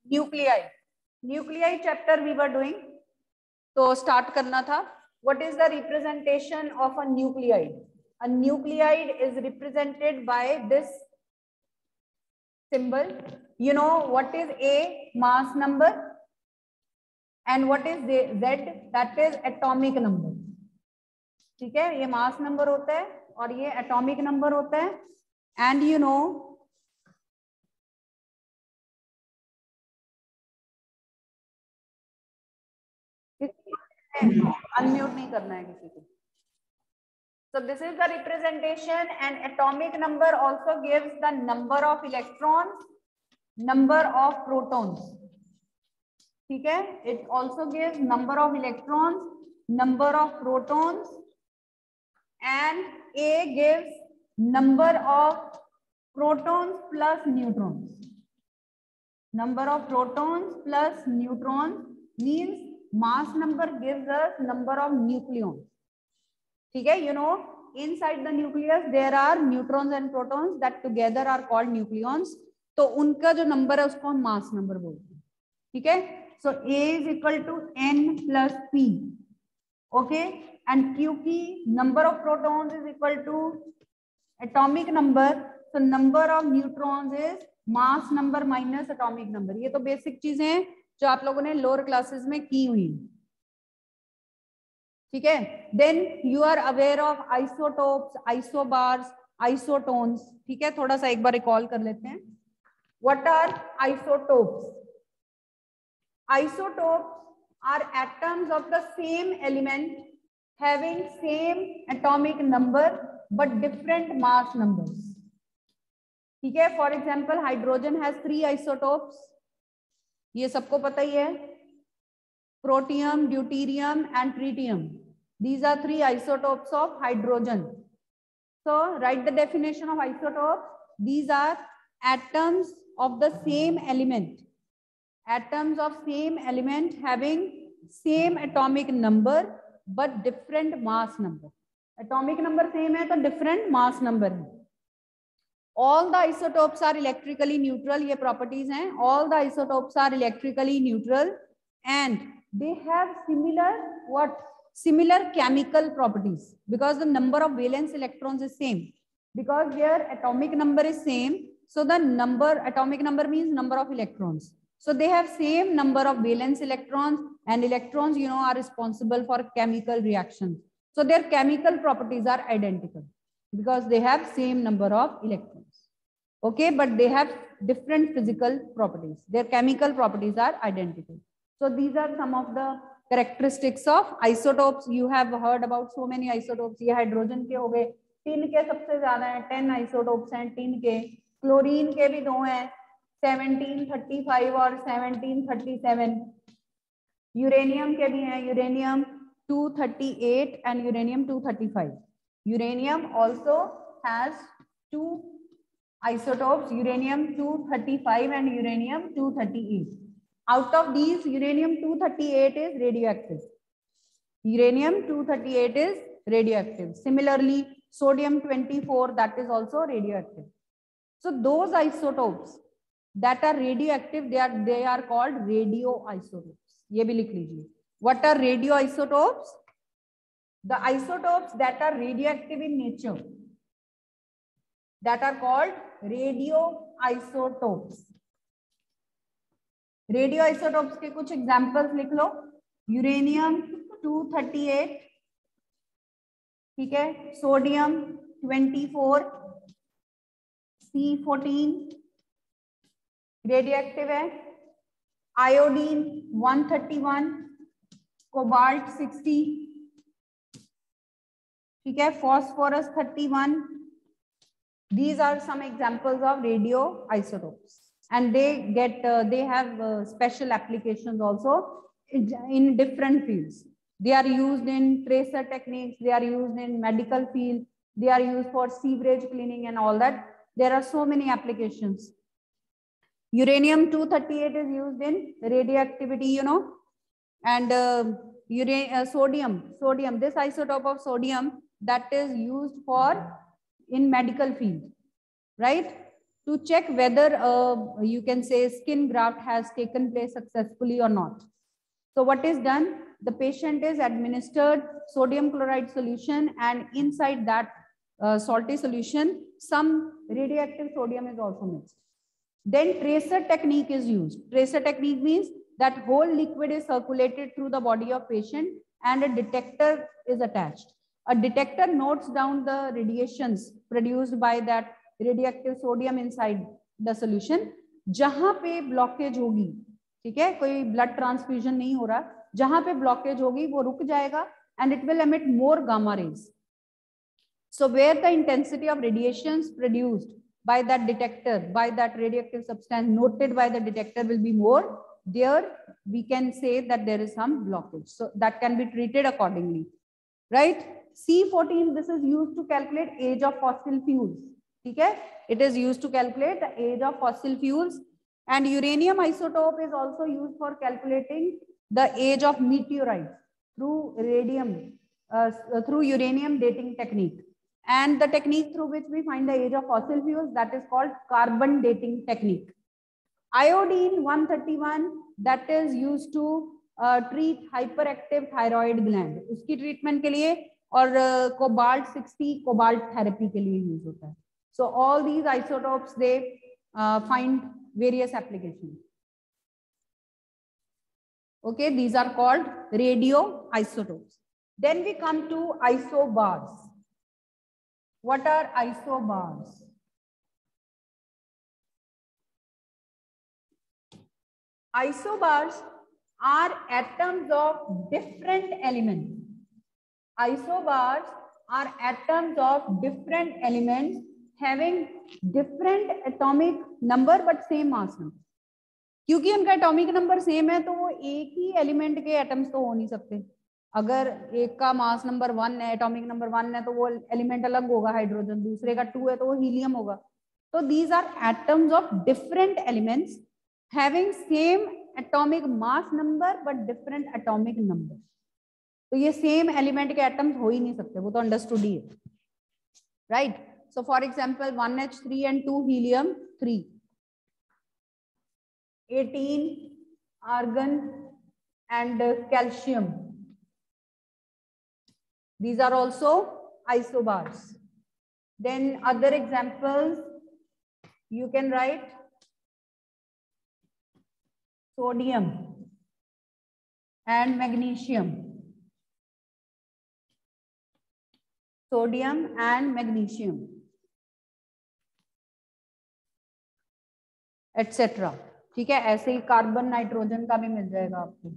Nuclei, nuclei chapter we were doing, तो start करना था. What is the representation of a nuclide? A nuclide is represented by this symbol. You know what is A? Mass number. And what is Z? That is atomic number. ठीक है, ये mass number होता है और ये atomic number होता है. And you know unmute नहीं करना है किसी को. So this is the representation, and atomic number also gives the number of electrons, number of protons. ठीक है, it also gives number of electrons, number of protons, and A gives number of protons plus neutrons. Number of protons plus neutrons means mass number gives us number of nucleons. ठीक है, you know inside the nucleus there are neutrons and protons that together are called nucleons. तो उनका जो number है उसको हम mass number बोलते हैं. ठीक है, so A is equal to N plus P. Okay, and क्योंकि number of protons is equal to atomic number, so number of neutrons is mass number minus atomic number. ये तो बेसिक चीजें हैं जो आप लोगों ने लोअर क्लासेस में की हुई. ठीक है, then you are aware of isotopes, isobars, isotones. ठीक है, थोड़ा सा एक बार रिकॉल कर लेते हैं. What are isotopes? Isotopes are atoms of the same element having same atomic number but different mass numbers. ठीक है, for example hydrogen has 3 isotopes. ये सबको पता ही है, protium, deuterium and tritium. These are 3 isotopes of hydrogen. So write the definition of isotopes. These are atoms of the same element. Atoms of same element having same atomic number but different mass number. Atomic number same है तो different mass number है. All the isotopes are electrically neutral. ये properties हैं. All the isotopes are electrically neutral and they have similar chemical properties because the number of valence electrons is same, because their atomic number is same. So the atomic number means number of electrons, so they have same number of valence electrons, and electrons are responsible for chemical reactions. So their chemical properties are identical because they have same number of electrons. Okay, but they have different physical properties. Their chemical properties are identical. So these are some of the characteristics of isotopes. You have heard about so many isotopes. ये hydrogen के हो गए, tin के सबसे ज्यादा हैं, 10 isotopes हैं tin के. क्लोरीन के भी 2 हैं, 1735 और 1737. यूरेनियम के भी हैं, uranium 238 and uranium 235. Uranium also has 2 isotopes, uranium 235 and uranium 238. Out of these, uranium 238 is radioactive. Uranium 238 is radioactive. Similarly, sodium 24, that is also radioactive. So those isotopes that are radioactive, they are called radioisotopes. ये भी लिख लीजिए. What are radioisotopes? The isotopes that are radioactive in nature, that are called radioisotopes. रेडियोआइसोटोप्स के कुछ examples लिख लो. Uranium 238, ठीक है, sodium 24, C14 radioactive है, आयोडीन 131, कोबाल्ट 60, ठीक है, phosphorus 31. These are some examples of radioisotopes. And they have special applications also in different fields. They are used in tracer techniques, they are used in medical field, they are used for sewerage cleaning and all that. There are so many applications. Uranium 238 is used in radioactivity, and sodium, this isotope of sodium, that is used for in medical field, right? to check whether you can say skin graft has taken place successfully or not. So what is done? The patient is administered sodium chloride solution, and inside that salty solution, some radioactive sodium is also mixed. Then tracer technique is used. Tracer technique means that whole liquid is circulated through the body of patient and a detector is attached. A detector notes down the radiations produced by that radioactive sodium inside the solution. जहां पे blockage होगी, ठीक है, कोई blood transfusion नहीं हो रहा, जहां पे ब्लॉकेज होगी वो रुक जाएगा and it will emit more gamma rays. So where the intensity of radiations produced by that detector, by that radioactive substance noted by the detector will be more, there we can say that there is some blockage, so that can be treated accordingly, right? C14, this is used to calculate age of fossil fuels. ठीक है, it is used to calculate the age of fossil fuels. And uranium isotope is also used for calculating the age of meteorites through radium, through uranium dating technique. And the technique through which we find the age of fossil fuels, that is called carbon dating technique. Iodine 131, that is used to treat hyperactive thyroid gland. उसकी treatment के लिए, और cobalt 60 cobalt therapy के लिए use होता है. So all these isotopes, they find various applications. Okay, these are called radioisotopes. Then we come to isobars. What are isobars? Isobars are atoms of different elements. Isobars are atoms of different elements having different atomic number but same mass number. क्योंकि उनका atomic number same है तो वो एक ही element के atoms तो हो नहीं सकते. अगर एक का मास नंबर 1 है, एटॉमिक नंबर 1 है, तो वो एलिमेंट अलग होगा हाइड्रोजन, दूसरे का 2 है तो वो हीलियम होगा. तो these are atoms of different elements having same atomic mass number but different atomic number. तो ये सेम एलिमेंट के एटम्स हो ही नहीं सकते, वो तो अंडरस्टूड ही है, right? So for example 1H3 and 2 helium 3, 18 argon and calcium. These are also isobars. Then other examples you can write sodium and magnesium. Sodium and magnesium, etc. ठीक है, ऐसे ही कार्बन नाइट्रोजन का भी मिल जाएगा आपको.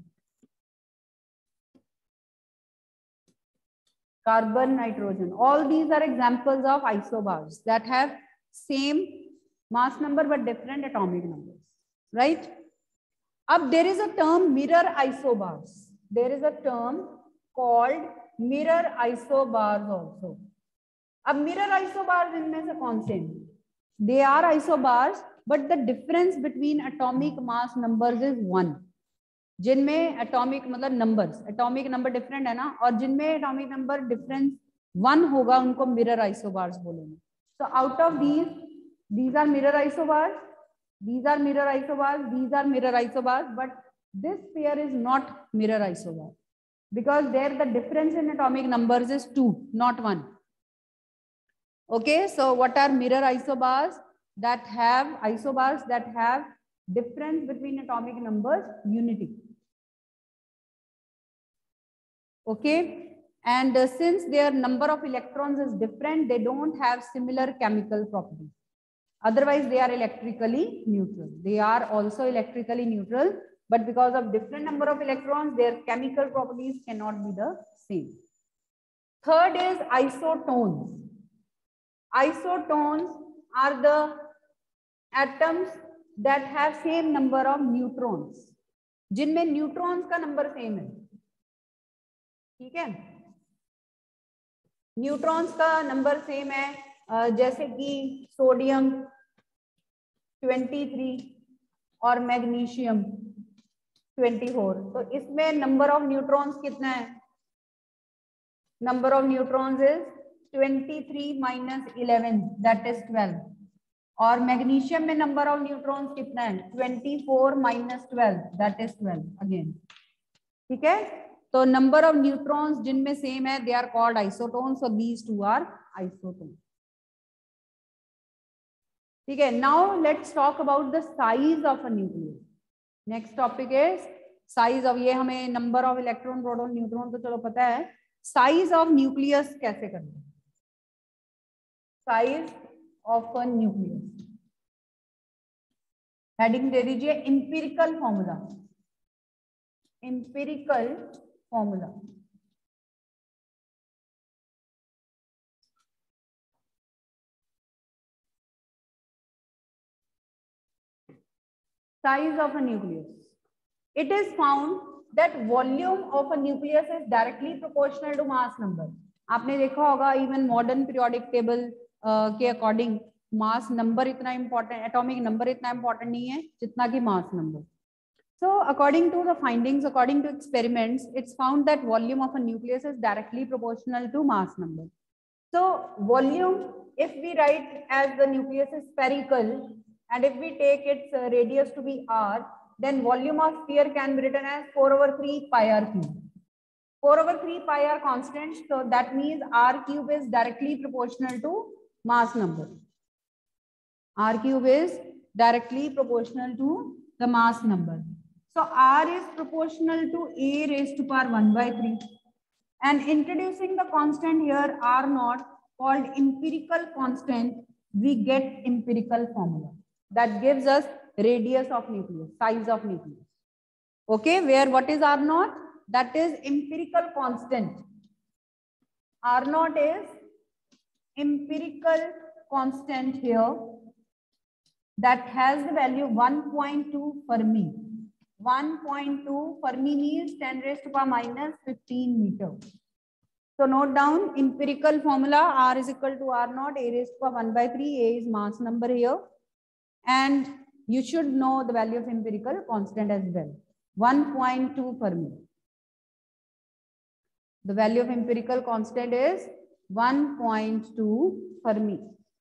Carbon, nitrogen, all these are examples of isobars that have same mass number but different atomic numbers, right? अब there is a term mirror isobars. There is a term called mirror isobars also. अब mirror isobars इनमें से कौन से हैं? They are isobars, but the difference between atomic mass numbers is 1. जिनमें atomic मतलब numbers, atomic number different है ना, और जिनमें एटॉमिक नंबर डिफरेंस 1 होगा उनको मिरर आइसोबार्स बोलेंगे. So out of these are mirror isobars, these are mirror isobars, these are mirror isobars, but this pair is not mirror isobar because there the difference in atomic numbers is 2, not 1. Okay, so what are mirror isobars? That have isobars that have difference between atomic numbers unity. Okay, and since their number of electrons is different, they don't have similar chemical properties. Otherwise they are electrically neutral. They are also electrically neutral, but because of different number of electrons, their chemical properties cannot be the same. Third is isotones. Isotones are the atoms that have same number of neutrons, जिनमें neutrons का number same है. ठीक है, neutrons का number same है, जैसे कि sodium 23 और मैग्नीशियम 24. तो इसमें नंबर ऑफ न्यूट्रॉन्स कितना है? Number of neutrons is 23 - 11, that is 12. और मैग्नीशियम में नंबर ऑफ न्यूट्रॉन्स कितना है 24 माइनस 12 दैट इज 12 अगेन। ठीक है, तो नंबर ऑफ न्यूट्रॉन्स जिनमें सेम है दे आर कॉल्ड आइसोटोन्स और दीज टू आर आइसोटोन्स। ठीक है, now let's talk about the size of a nucleus. Next topic is size of, ये हमें number of electron proton neutron तो चलो पता है, साइज ऑफ न्यूक्लियस कैसे करते हैं। Size of a nucleus heading दे दीजिए empirical formula. Empirical formula size of a nucleus. It is found that volume of a nucleus is directly proportional to mass number. आपने देखा होगा इवन मॉडर्न पीरियोडिक टेबल के according mass number इतना important, atomic number इतना important नहीं है जितना कि mass number. So according to the findings, according to experiments, it's found that volume of a nucleus is directly proportional to mass number. So volume, if we write as the nucleus is spherical, and if we take its radius to be r, then volume of sphere can be written as 4/3 pi r cube. 4/3 pi r constant, so that means r cube is directly proportional to mass number. R cube is directly proportional to the mass number. So r is proportional to a raised to power 1/3. And introducing the constant here r naught called empirical constant, we get empirical formula that gives us radius of nucleus, size of nucleus. Okay, where what is r naught? That is empirical constant. R naught is empirical constant here that has the value 1.2 Fermi. 1.2 Fermi means 10 raised to power minus 15 meter. So note down empirical formula, r is equal to r naught, a raised to power 1/3, a is mass number here. And you should know the value of empirical constant as well, 1.2 Fermi. The value of empirical constant is 1.2 Fermi.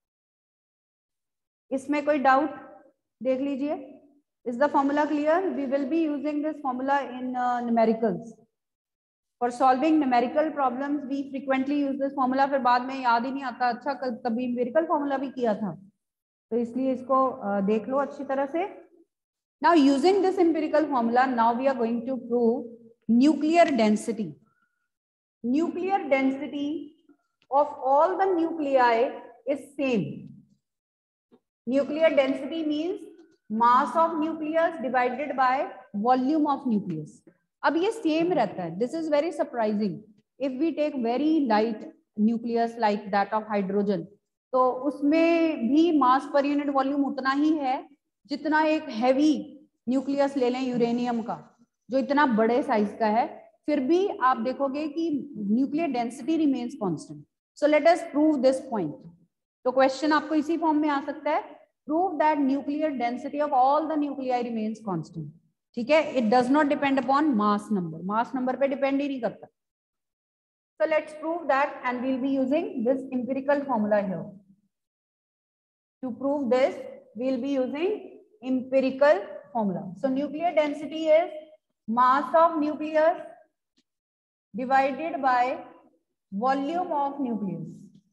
इसमें कोई doubt देख लीजिए। Is the formula clear? We will be using this formula in numericals. For solving numerical problems, we frequently use this formula. फिर बाद में याद ही नहीं आता, अच्छा कभी empirical formula भी किया था, तो इसलिए इसको देख लो अच्छी तरह से। Now using this empirical formula, now we are going to prove nuclear density. Nuclear density of all the nuclei is same. Nuclear density means mass of nucleus divided by volume of nucleus. अब ये same रहता है. This is very surprising. If we take very light nucleus like that of hydrogen, तो उसमें भी मास per unit volume उतना ही है जितना एक हैवी न्यूक्लियस ले लें यूरेनियम का, जो इतना बड़े साइज का है, फिर भी आप देखोगे कि nuclear density remains constant. So let us prove this point. तो क्वेश्चन आपको इसी फॉर्म में आ सकता है, prove that nuclear density of all the nuclei remains constant. ठीक है, it does not depend upon mass number. Mass number पे डिपेंड ही नहीं करता. So let's prove that, and we'll be using this empirical formula here. To prove this, we'll be using empirical formula. So nuclear density is mass of nucleus divided by volume of nucleus.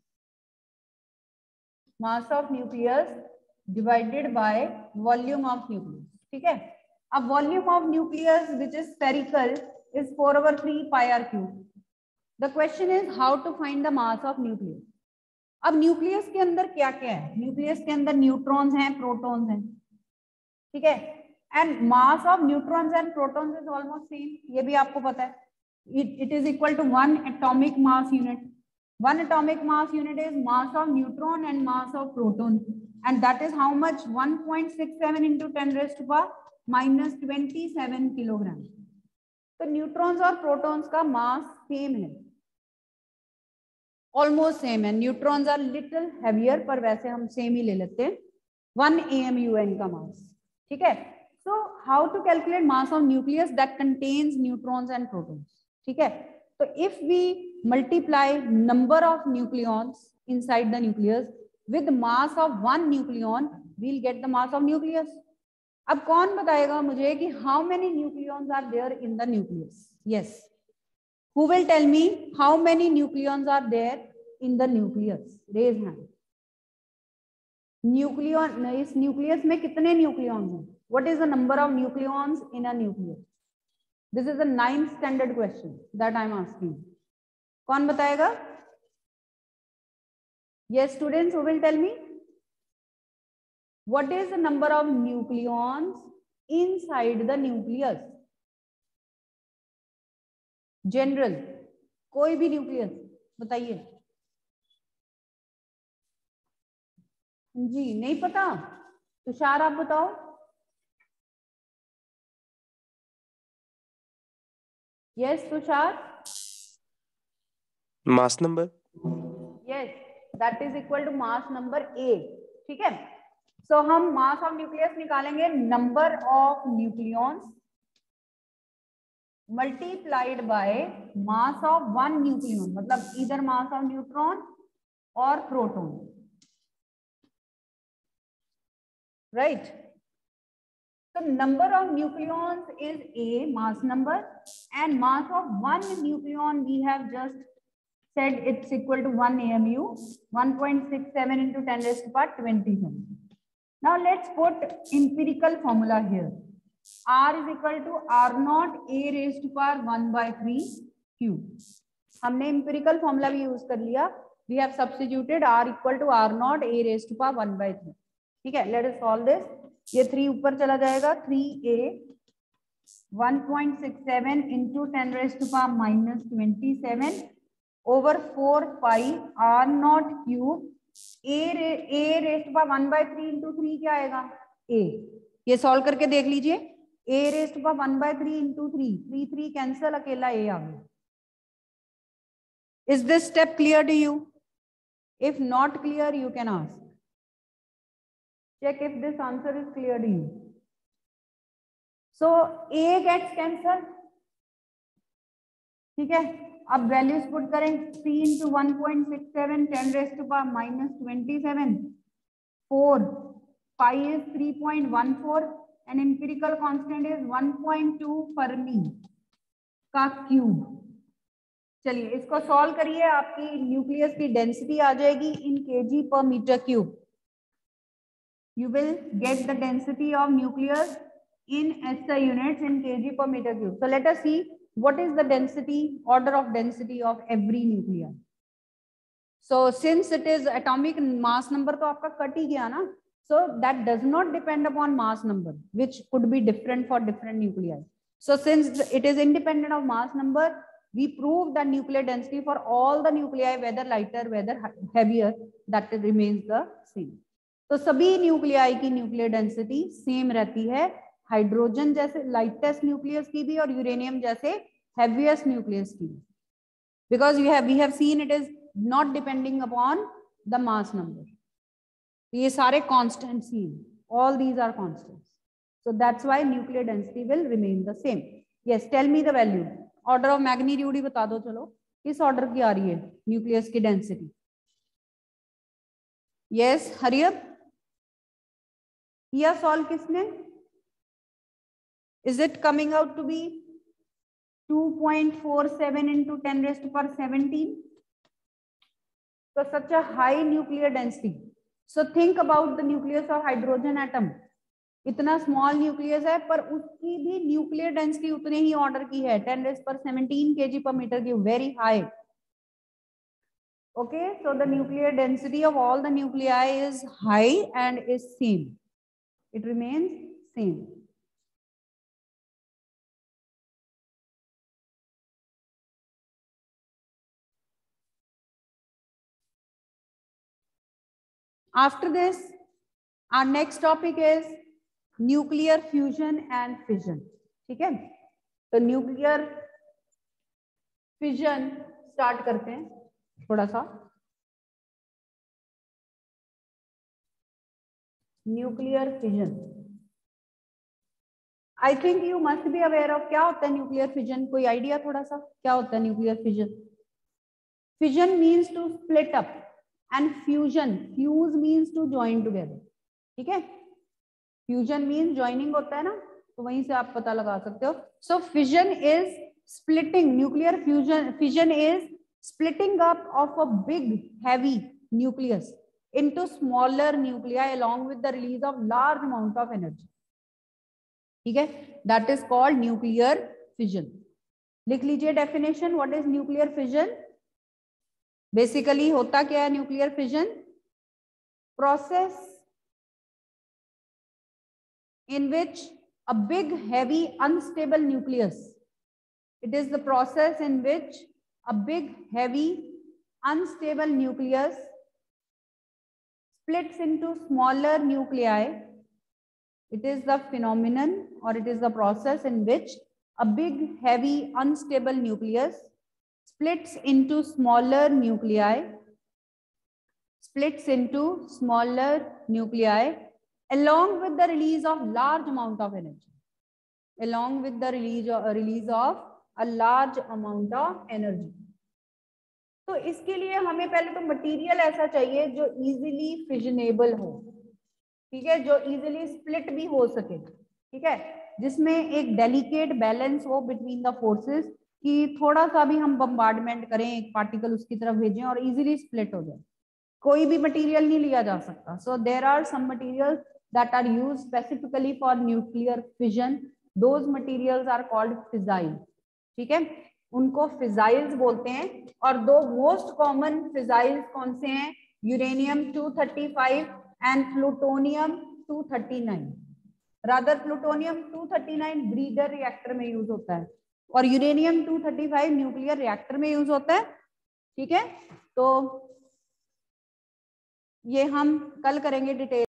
Mass of nucleus divided by volume of nucleus. ठीक है, अब volume of nucleus which is spherical is 4/3 pi r cube. The question is how to find the mass of nucleus. अब nucleus के अंदर क्या क्या है? Nucleus के अंदर न्यूट्रॉन्स हैं, प्रोटॉन्स हैं. ठीक है, and mass of neutrons and protons is almost same. ये भी आपको पता है. It is equal to 1 atomic mass unit. 1 atomic mass unit is mass of neutron and mass of proton, and that is how much? 1.67 into 10 raised to power minus 27 kilogram. तो neutrons और protons का mass same है, almost same है. Neutrons are little heavier, पर वैसे हम same ही ले लेते हैं. 1 AMUN का मास. ठीक है, so how to calculate mass of nucleus that contains neutrons and protons. ठीक है, तो if we multiply number of nucleons inside the nucleus with mass of one nucleon we'll get the mass of nucleus. अब कौन बताएगा मुझे कि how many nucleons are there in the nucleus? Yes, who will tell me how many nucleons are there in the nucleus? Raise hand. Nucleon, इस nucleus में कितने nucleons हैं? What is the number of nucleons in a nucleus? This is the 9th standard question that I am asking. कौन बताएगा? Yes, students, who will tell me? What is the number of nucleons inside the nucleus? General, कोई भी nucleus बताइए। जी नहीं पता? तुषार आप बताओ। Yes Tushar. Mass number. Yes, that is equal to mass number A. ठीक है, सो हम मास ऑफ न्यूक्लियस निकालेंगे number of nucleons multiplied by mass of one nucleon, मतलब इधर मास ऑफ न्यूट्रॉन और proton, right? So number of nucleons is A, mass number, and mass of one nucleon we have just said it's equal to 1 AMU, 1.67 into 10 raised to power 27. Now let's put empirical formula here. R is equal to R naught A raised to power 1 by 3 Q. हमने empirical formula भी use कर लिया. We have substituted R equal to R naught A raised to power 1 by 3. ठीक है, let us solve this. ये 3 ऊपर चला जाएगा, 3a 1.67 into 10 raised to power minus 27 over 4 pi r naught cube a raised to power 1 by 3 into 3 क्या आएगा? a. ये solve करके देख लीजिए, a raised to power 1 by 3 into 3, 3 cancel, अकेला a आ गया. Is this step clear to you? If not clear, you can ask. Check if this answer is clear to you. So A gets cancelled. ठीक है, अब values put करें, 3 into 1.67 10 raised to power minus 27 4 pi is 3.14 and empirical constant is 1.2 Fermi का cube. चलिए इसको solve करिए, आपकी nucleus की डेंसिटी आ जाएगी इन kg per meter cube. You will get the density of nucleus in SI units in kg per meter cube. So let us see what is the density, order of density of every nuclei. So since it is atomic mass number, तो आपका cut ही गया ना. So that does not depend upon mass number, which could be different for different nuclei. So since it is independent of mass number, we prove the nuclear density for all the nuclei, whether lighter, whether heavier, that remains the same. तो सभी nuclei की nuclear density same रहती है, hydrogen जैसे lightest nucleus की भी और uranium जैसे हेवीएस्ट न्यूक्लियस की भी, because we have seen it is not depending upon the mass number. ये सारे कांस्टेंट्स ही हैं, all these are constants, so that's why nuclear density will remain the same. Yes, tell me the value, order of magnitude ही बता दो. चलो किस order की आ रही है न्यूक्लियस की डेंसिटी? Yes, hurry up. किया सॉल्व किसने? Is it coming out to be 2.47 into 10 raised to power 17? So such a high nuclear density. So think about the nucleus of hydrogen atom. इतना small nucleus है पर उसकी भी nuclear density उतने ही order की है, 10 raised to power 17 kg per meter cube, very high. Okay, so the nuclear density of all the nuclei is high and is same. It remains same. After this, our next topic is nuclear fusion and fission. ठीक है, तो nuclear fission start करते हैं थोड़ा सा. Nuclear fission. I think you must be aware of क्या होता है nuclear fission. कोई idea थोड़ा सा क्या होता है nuclear fission? Fission means to split up. And fusion, fuse means to join together, ठीक है, फ्यूजन मीन्स ज्वाइनिंग होता है ना, तो वहीं से आप पता लगा सकते हो। So fission is splitting, nuclear fission is splitting up of a big heavy nucleus into smaller nuclei along with the release of large amount of energy, ठीक है, that is called nuclear fission। लिख लीजिए definition, what is nuclear fission. Basically होता क्या है nuclear fission? Process in which a big heavy unstable nucleus, it is the process in which a big heavy unstable nucleus splits into smaller nuclei, it is the phenomenon or it is the process in which a big heavy unstable nucleus splits into smaller nuclei along with the release of large amount of energy, along with the release of a large amount of energy। तो इसके लिए हमें पहले तो material ऐसा चाहिए जो easily फिजनेबल हो, ठीक है, जो इजीली स्प्लिट भी हो सके, ठीक है, जिसमें एक डेलिकेट बैलेंस हो बिटवीन द फोर्सेस, कि थोड़ा सा भी हम बम्बार्डमेंट करें एक पार्टिकल उसकी तरफ भेजें और इजीली स्प्लिट हो जाए, कोई भी मटेरियल नहीं लिया जा सकता। So there are some materials that are used specifically for nuclear fission, those materials are called fissile, ठीक है, उनको फिजाइल्स बोलते हैं। और दो मोस्ट कॉमन फिजाइल्स कौन से हैं? Uranium 235 and plutonium 239। Rather plutonium 239 breeder reactor में यूज होता है और यूरेनियम 235 न्यूक्लियर रिएक्टर में यूज होता है, ठीक है। तो ये हम कल करेंगे डिटेल